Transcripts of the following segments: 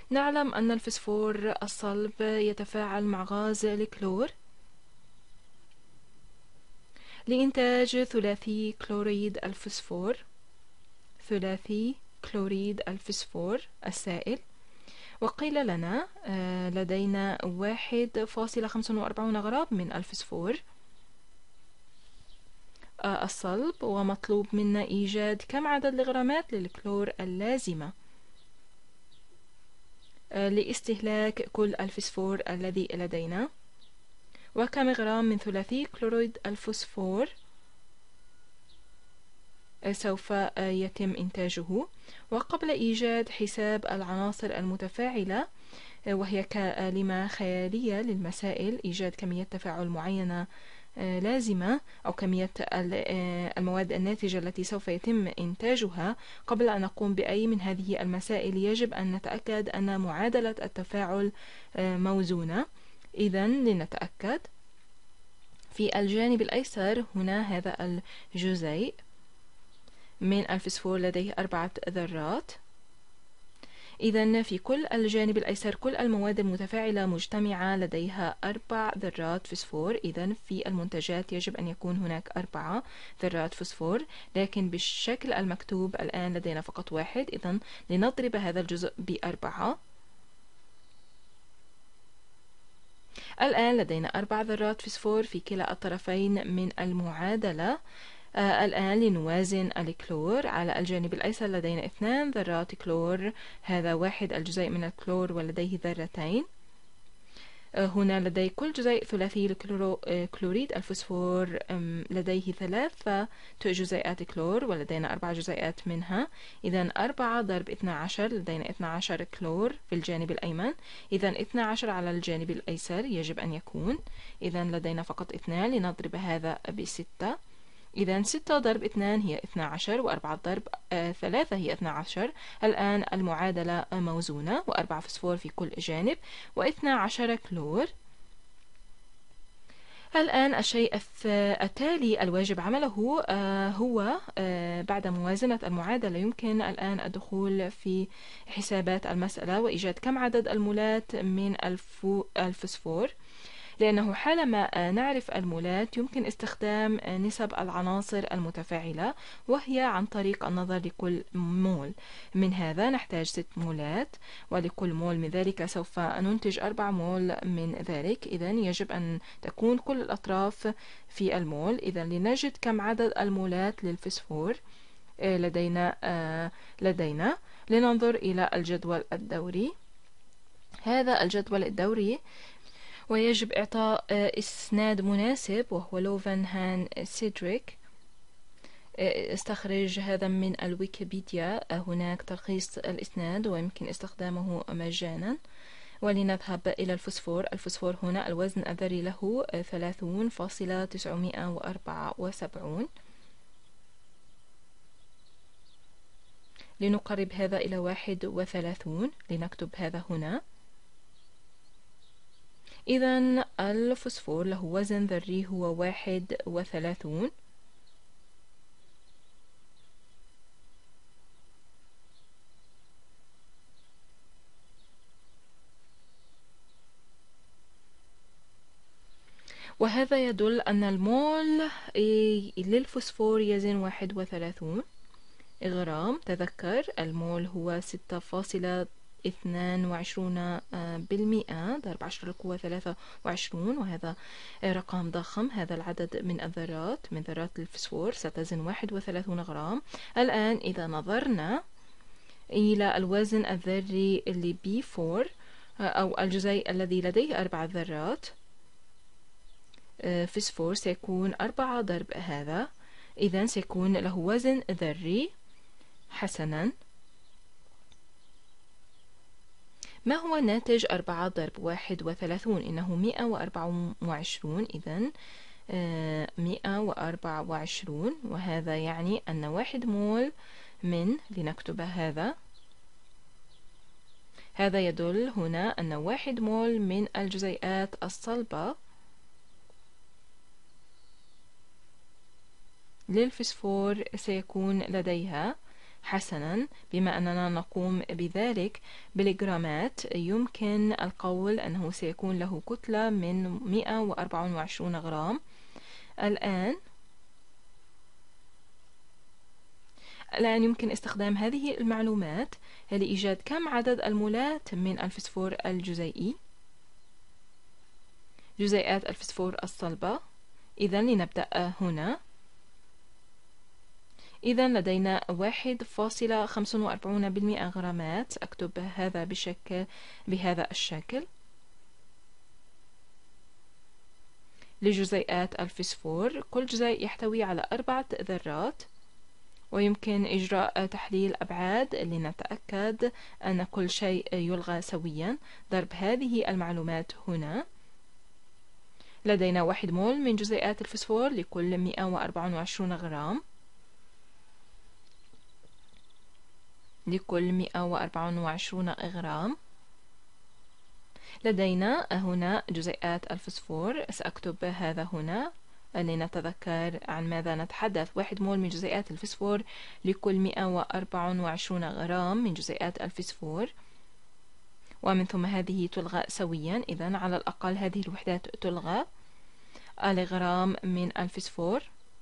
نعلم أن الفسفور الصلب يتفاعل مع غاز الكلور لإنتاج ثلاثي كلوريد الفسفور، ثلاثي كلوريد الفسفور السائل. وقيل لنا لدينا 1.45 غرام من الفسفور الصلب، ومطلوب منا إيجاد كم عدد الغرامات للكلور اللازمة لاستهلاك كل الفسفور الذي لدينا، وكم غرام من ثلاثي كلوريد الفسفور سوف يتم إنتاجه. وقبل إيجاد حساب العناصر المتفاعلة، وهي كلمة خيالية للمسائل، إيجاد كمية تفاعل معينة لازمة أو كمية المواد الناتجة التي سوف يتم إنتاجها، قبل أن نقوم بأي من هذه المسائل يجب أن نتأكد أن معادلة التفاعل موزونة. إذن لنتأكد، في الجانب الأيسر هنا هذا الجزيء من الفسفور لديه 4 ذرات. إذن في كل الجانب الأيسر كل المواد المتفاعلة مجتمعة لديها 4 ذرات فسفور. إذن في المنتجات يجب أن يكون هناك 4 ذرات فسفور، لكن بالشكل المكتوب الآن لدينا فقط 1. إذن لنضرب هذا الجزء ب4. الآن لدينا 4 ذرات فسفور في كلا الطرفين من المعادلة. الآن لنوازن الكلور. على الجانب الأيسر لدينا 2 ذرات كلور، هذا واحد الجزيء من الكلور ولديه ذرتين. هنا لدي كل جزيء ثلاثي كلوريد الفسفور لديه 3 جزيئات كلور، ولدينا 4 جزيئات منها. إذن 4 ضرب 12 لدينا 12 كلور في الجانب الأيمن. إذن 12 على الجانب الأيسر يجب أن يكون. إذن لدينا فقط 2 لنضرب هذا ب6. إذن 6 ضرب 2 هي 12، و4 ضرب 3 هي 12. الآن المعادلة موزونة، و4 فسفور في كل جانب و12 كلور. الآن الشيء التالي الواجب عمله هو بعد موازنة المعادلة يمكن الآن الدخول في حسابات المسألة وإيجاد كم عدد المولات من الفسفور، لأنه حالما نعرف المولات يمكن استخدام نسب العناصر المتفاعلة، وهي عن طريق النظر لكل مول من هذا نحتاج 6 مولات، ولكل مول من ذلك سوف ننتج 4 مول من ذلك. إذن يجب أن تكون كل الأطراف في المول. إذن لنجد كم عدد المولات للفسفور لدينا لننظر إلى الجدول الدوري. هذا الجدول الدوري ويجب إعطاء إسناد مناسب وهو لوفن هان سيدريك. استخرج هذا من الويكيبيديا، هناك تلخيص الإسناد ويمكن استخدامه مجانا. ولنذهب إلى الفسفور. الفسفور هنا الوزن الذري له 30.974. لنقرب هذا إلى 31 لنكتب هذا هنا. إذن الفسفور له وزن ذري هو 31. وهذا يدل أن المول للفسفور يزن 31 غرام. تذكر المول هو 6.22% ضرب 10 للقوة 23، وهذا رقم ضخم. هذا العدد من الذرات من ذرات الفسفور ستزن 31 غرام. الآن إذا نظرنا إلى الوزن الذري اللي B4 أو الجزيء الذي لديه 4 ذرات فسفور سيكون 4 ضرب هذا، إذن سيكون له وزن ذري. حسنا، ما هو ناتج 4 ضرب 31؟ إنه 124. إذن 124، وهذا يعني أن 1 مول من، لنكتب هذا يدل هنا أن 1 مول من الجزيئات الصلبة للفسفور سيكون لديها حسنا، بما أننا نقوم بذلك بالجرامات، يمكن القول أنه سيكون له كتلة من 124 غرام. الآن يمكن استخدام هذه المعلومات لإيجاد كم عدد المولات من الفسفور الجزيئي، جزيئات الفسفور الصلبة. إذا لنبدأ هنا. إذا لدينا 1.45% غرامات. أكتب هذا بهذا الشكل لجزيئات الفسفور. كل جزيء يحتوي على 4 ذرات، ويمكن إجراء تحليل أبعاد لنتأكد أن كل شيء يلغى سويا. ضرب هذه المعلومات هنا. لدينا 1 مول من جزيئات الفسفور لكل 124 غرام، لكل 124 غرام. لدينا هنا جزيئات الفسفور. سأكتب هذا هنا لنتذكر عن ماذا نتحدث. 1 مول من جزيئات الفسفور لكل 124 غرام من جزيئات الفسفور، ومن ثم هذه تلغى سويا. إذن على الأقل هذه الوحدات تلغى. الغرام من الفسفور،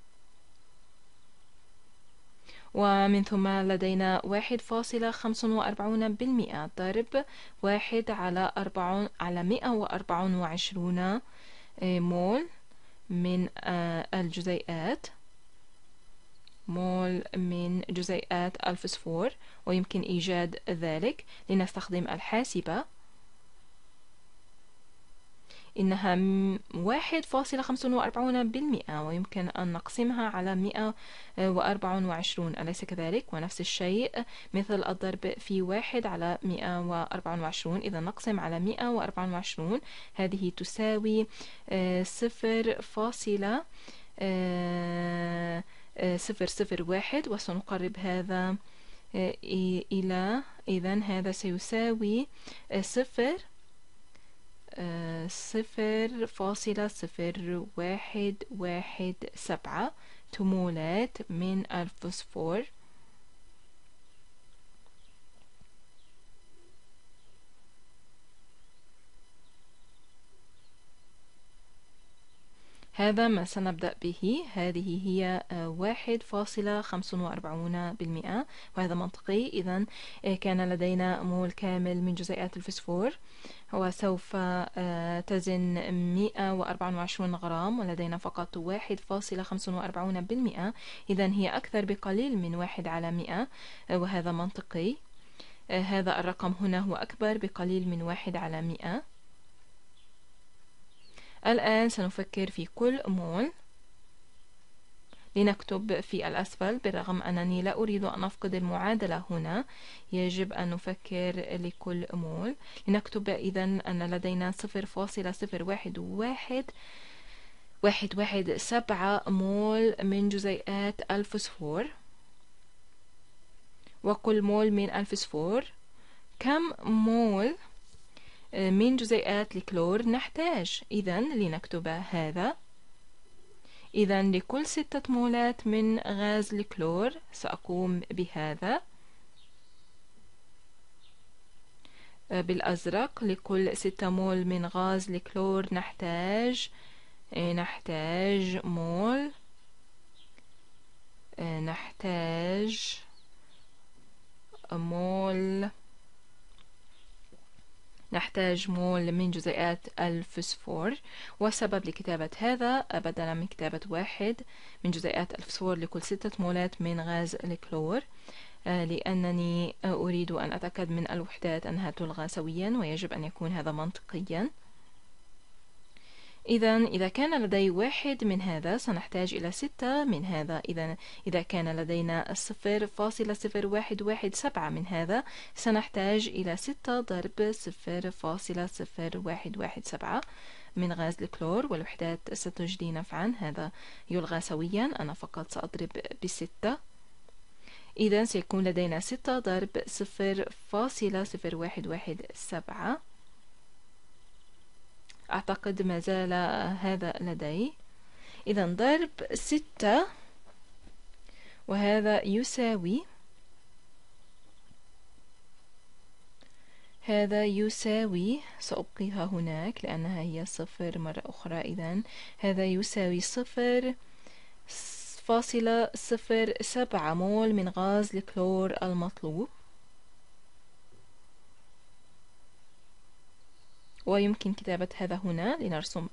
ومن ثم لدينا 1.45% ضرب 1 على 124 مول من الجزيئات، مول من جزيئات الفسفور. ويمكن إيجاد ذلك لنستخدم الحاسبة. إنها 1.45%، ويمكن أن نقسمها على 124، أليس كذلك؟ ونفس الشيء مثل الضرب في 1 على 124. إذا نقسم على 124، هذه تساوي 0.001، وسنقرب هذا إلى، إذن هذا سيساوي 0.0117 مولات من الفوسفور. هذا ما سنبدأ به. هذه هي 1.45%، وهذا منطقي. إذن كان لدينا مول كامل من جزيئات الفسفور، وسوف تزن 124 غرام، ولدينا فقط 1.45%. إذن هي أكثر بقليل من 1 على 100، وهذا منطقي. هذا الرقم هنا هو أكبر بقليل من 1 على 100. الآن سنفكر في كل مول. لنكتب في الأسفل، بالرغم أنني لا أريد أن أفقد المعادلة هنا، يجب أن نفكر لكل مول. لنكتب إذن أن لدينا 0.01117 مول من جزيئات الفسفور. وكل مول من الفسفور، كم مول من جزيئات الكلور نحتاج؟ إذن لنكتب هذا. إذن لكل 6 مولات من غاز الكلور سأقوم بهذا بالأزرق. لكل 6 مول من غاز الكلور نحتاج مول، نحتاج مول من جزيئات الفسفور. والسبب لكتابة هذا بدلا من كتابة 1 من جزيئات الفسفور لكل 6 مولات من غاز الكلور، لأنني أريد أن أتأكد من الوحدات أنها تلغى سويا، ويجب أن يكون هذا منطقيا. إذا كان لدي 1 من هذا سنحتاج إلى 6 من هذا. إذا كان لدينا 0.0117 من هذا سنحتاج إلى 6 ضرب 0.0117 من غاز الكلور، والوحدات ستجدي نفعا. هذا يلغى سويا، أنا فقط سأضرب ب6. إذا سيكون لدينا 6 ضرب 0.0117. أعتقد ما زال هذا لدي. إذا ضرب 6، وهذا يساوي هذا يساوي، سأبقيها هناك لأنها هي صفر مرة أخرى، إذن هذا يساوي 0.07 مول من غاز الكلور المطلوب. ويمكن كتابة هذا هنا لنرسم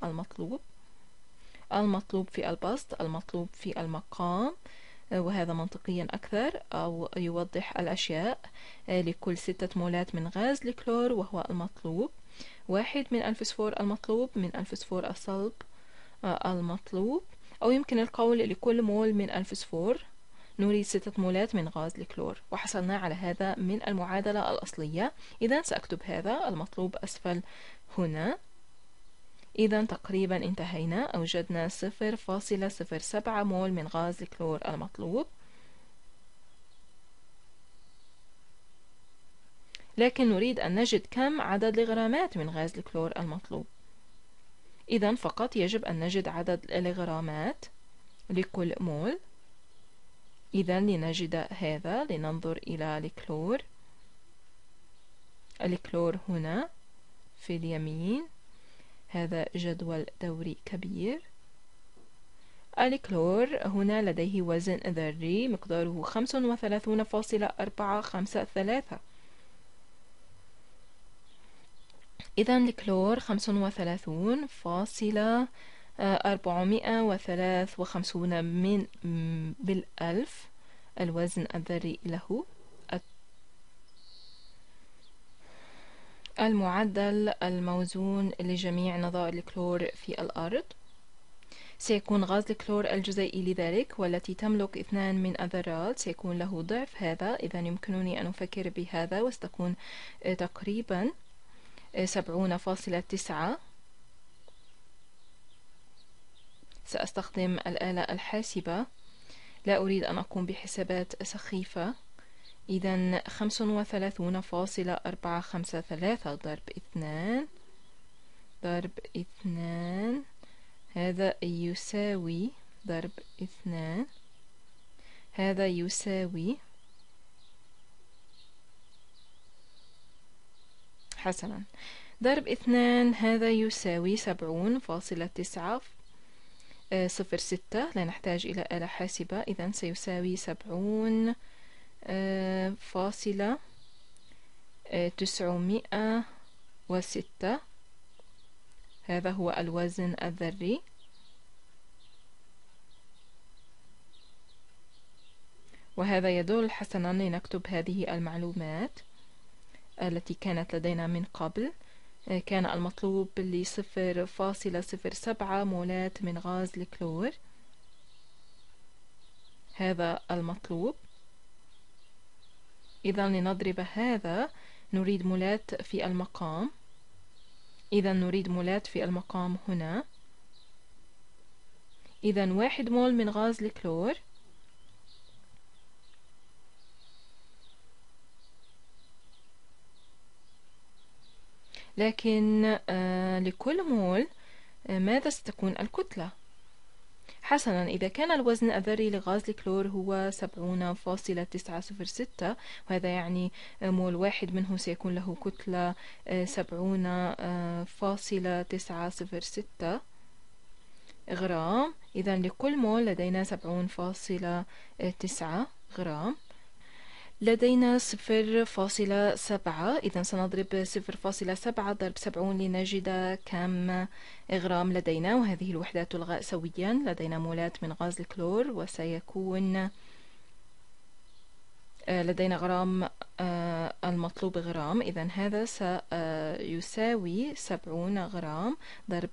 المطلوب في البسط، المطلوب في المقام، وهذا منطقيا أكثر أو يوضح الأشياء. لكل 6 مولات من غاز الكلور وهو المطلوب، 1 من الفسفور المطلوب من الفسفور الصلب المطلوب، أو يمكن القول لكل مول من الفسفور نريد 6 مولات من غاز الكلور، وحصلنا على هذا من المعادلة الأصلية. إذا سأكتب هذا المطلوب أسفل هنا. إذا تقريبا انتهينا، أوجدنا 0.07 مول من غاز الكلور المطلوب، لكن نريد أن نجد كم عدد الغرامات من غاز الكلور المطلوب. إذا فقط يجب أن نجد عدد الغرامات لكل مول. إذا لنجد هذا، لننظر إلى الكلور هنا في اليمين، هذا جدول دوري كبير. الكلور هنا لديه وزن ذري مقداره 35.453. إذا الكلور 35.453 من بالألف الوزن الذري له. المعدل الموزون لجميع نظائر الكلور في الأرض سيكون غاز الكلور الجزيئي لذلك، والتي تملك 2 من الذرات سيكون له ضعف هذا. إذا يمكنني أن أفكر بهذا، وستكون تقريبا 70.9. سأستخدم الآلة الحاسبة، لا أريد أن أقوم بحسابات سخيفة. إذا 35.453 ضرب 2 هذا يساوي ضرب 2 هذا يساوي، حسنا، ضرب 2 هذا يساوي 70.906. لا نحتاج إلى آلة حاسبة، إذا سيساوي 70.906. هذا هو الوزن الذري. وهذا يدل حسنا لنكتب هذه المعلومات التي كانت لدينا من قبل. كان المطلوب ل0.07 مولات من غاز الكلور، هذا المطلوب. إذا لنضرب هذا، نريد مولات في المقام. إذا نريد مولات في المقام هنا. إذا 1 مول من غاز الكلور لكن لكل مول ماذا ستكون الكتلة؟ حسنا، إذا كان الوزن الذري لغاز الكلور هو 70.906، وهذا يعني مول واحد منه سيكون له كتلة 70.906 غرام. إذا لكل مول لدينا 70.9 غرام. لدينا 0.7، إذا سنضرب 0.7 ضرب 70 لنجد كم غرام لدينا، وهذه الوحدات تلغى سويا. لدينا مولات من غاز الكلور، وسيكون لدينا غرام، المطلوب غرام. إذا هذا سيساوي 70 غرام ضرب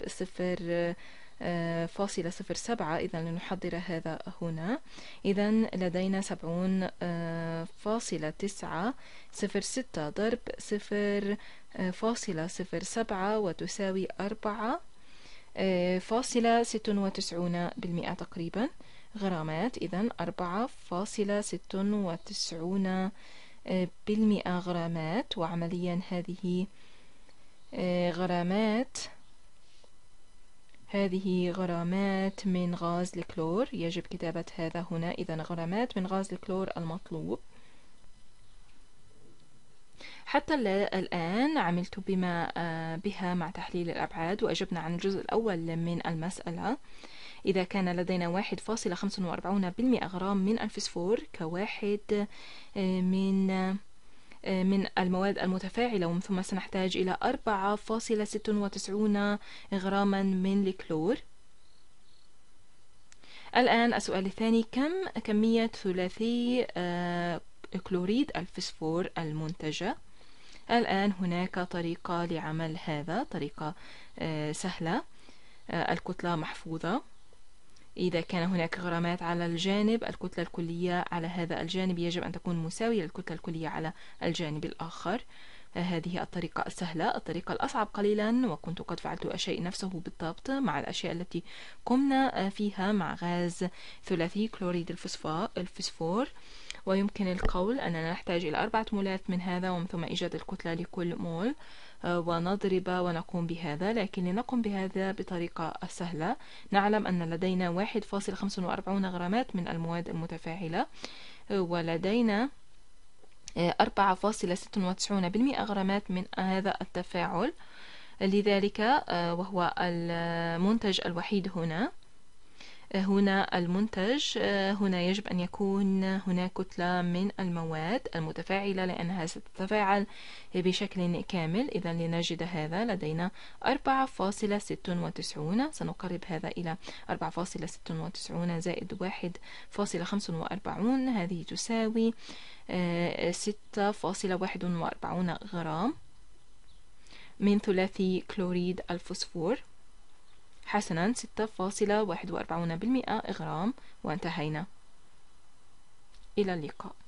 0.07. إذا لنحضر هذا هنا. إذا لدينا 70.906 ضرب 0.07 وتساوي 4.96% تقريبا غرامات. إذا 4.96% غرامات. وعمليا هذه غرامات من غاز الكلور، يجب كتابة هذا هنا. إذا غرامات من غاز الكلور المطلوب. حتى الآن عملت بها مع تحليل الأبعاد، وأجبنا عن الجزء الأول من المسألة. إذا كان لدينا 1.45% غرام من الفسفور كواحد من المواد المتفاعلة، ومن ثم سنحتاج إلى 4.96 غراما من الكلور. الآن السؤال الثاني: كم كمية ثلاثي كلوريد الفسفور المنتجة؟ الآن هناك طريقة لعمل هذا، طريقة سهلة. الكتلة محفوظة. إذا كان هناك غرامات على الجانب، الكتلة الكلية على هذا الجانب يجب أن تكون مساوية للكتلة الكلية على الجانب الآخر. هذه الطريقة السهلة. الطريقة الأصعب قليلا، وكنت قد فعلت الشيء نفسه بالضبط مع الأشياء التي قمنا فيها مع غاز ثلاثي كلوريد الفسفور، ويمكن القول أننا نحتاج إلى 4 مولات من هذا، ومن ثم إيجاد الكتلة لكل مول ونضرب ونقوم بهذا. لكن لنقوم بهذا بطريقة سهلة، نعلم أن لدينا 1.45 غرامات من المواد المتفاعلة، ولدينا 4.96% غرامات من هذا التفاعل. لذلك وهو المنتج الوحيد هنا المنتج هنا يجب أن يكون هناك كتلة من المواد المتفاعلة، لأنها ستتفاعل بشكل كامل. إذا لنجد هذا لدينا 4.96. سنقرب هذا إلى 4.96 زائد 1.45. هذه تساوي 6.41 غرام من ثلاثي كلوريد الفسفور. حسنا، 6.41% غرام. وانتهينا. إلى اللقاء.